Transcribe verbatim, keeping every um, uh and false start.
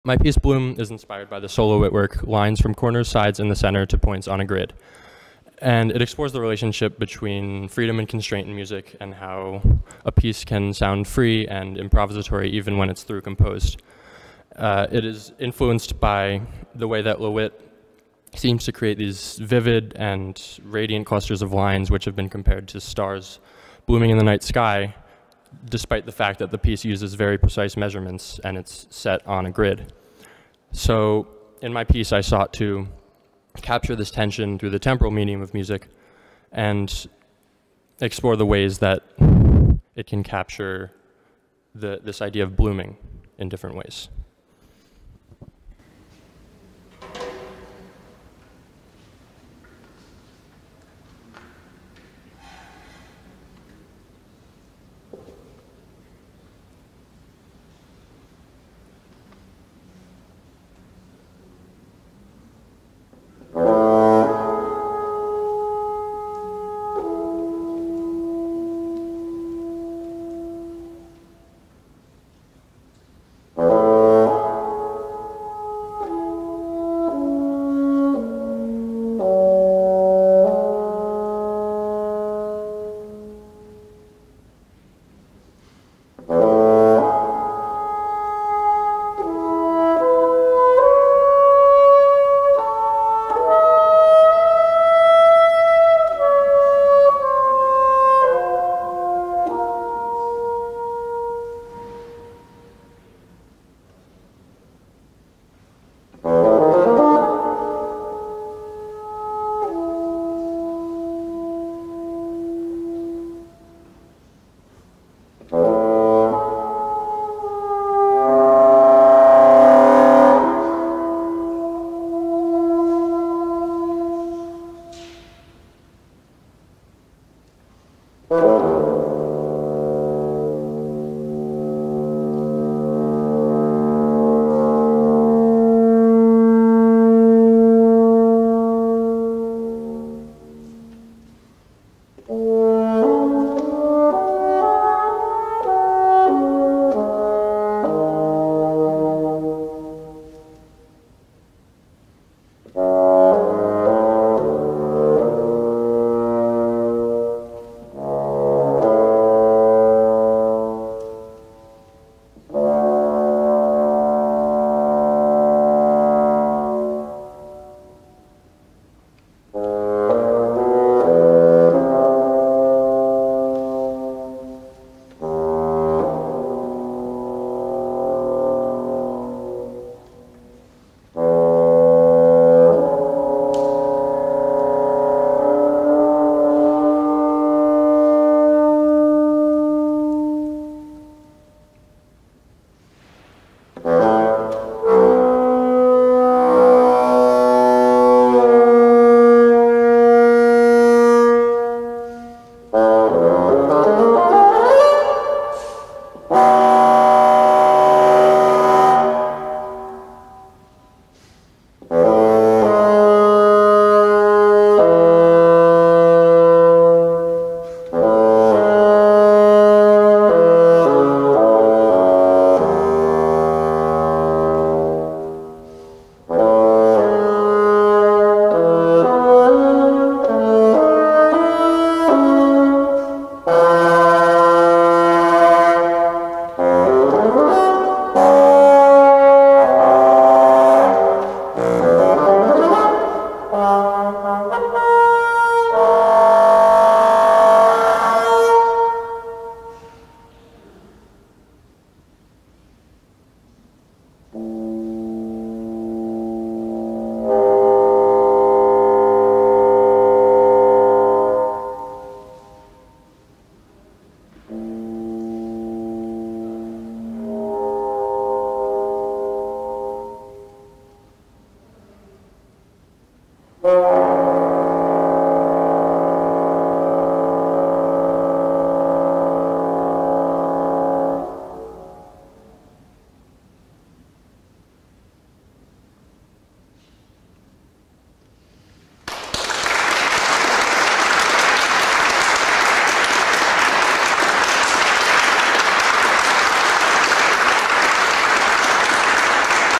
My piece Bloom is inspired by the solo whitwork, lines from corners, sides, and the center to points on a grid. And it explores the relationship between freedom and constraint in music and how a piece can sound free and improvisatory even when it's through composed. Uh, it is influenced by the way that LeWitt seems to create these vivid and radiant clusters of lines which have been compared to stars blooming in the night sky, despite the fact that the piece uses very precise measurements and it's set on a grid. So in my piece, I sought to capture this tension through the temporal medium of music and explore the ways that it can capture the, this idea of blooming in different ways. Uh...